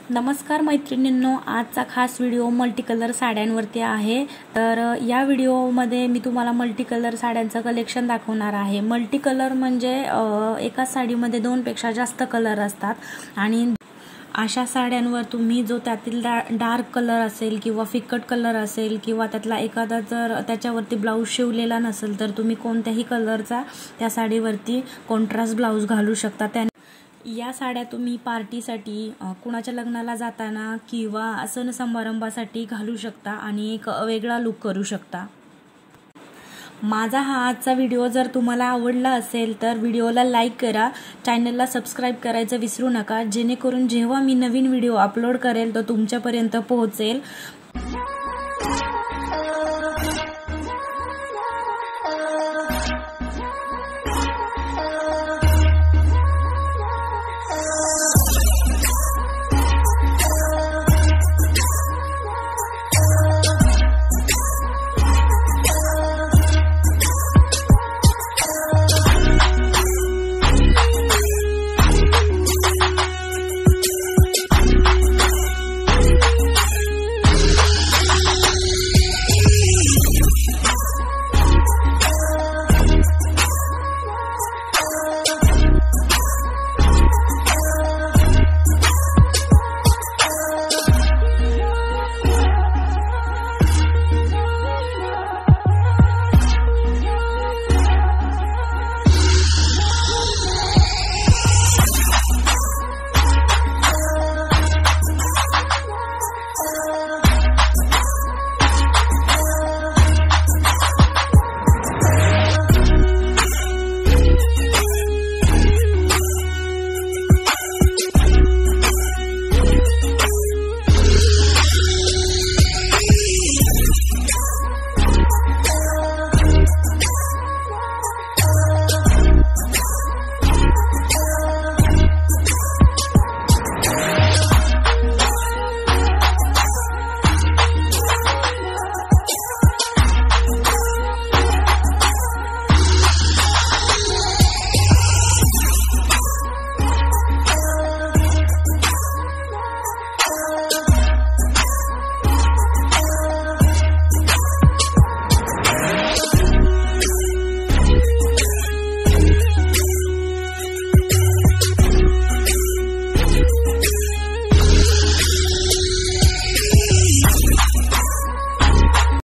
नमस्कार मैत्रिणींनो, आजचा खास व्हिडिओ मल्टी कलर साड्यांवरती आहे। तर या व्हिडिओमध्ये मी तुम्हाला मल्टी कलर साड्यांचं कलेक्शन दाखवणार आहे। मल्टी कलर म्हणजे एका साडीमध्ये दोनपेक्षा जास्त कलर असतात आणि अशा साड्यांवर तुम्ही जो त्यातील डार्क कलर असेल किंवा फिकट कलर असेल किंवा त्यातला एखादा जर त्याच्यावरती ब्लाउज शिवलेला नसेल तर तुम्ही कोणत्याही कलरचा त्या साडीवरती कॉन्ट्रास्ट ब्लाउज घालू शकता। या साड्या तुम्ही पार्टीसाठी, कुणाच्या लग्नाला जाताना किंवा सण समारंभासाठी घालू शकता आणि एक वेगळा लुक करू शकता। माझा हा आजचा व्हिडिओ जर तुम्हाला आवडला असेल तर व्हिडिओला लाईक करा, चॅनलला सबस्क्राइब करायचं विसरू नका, जेणेकरून जेव्हा मी नवीन व्हिडिओ अपलोड करेल तो तुमच्यापर्यंत पोहोचेल।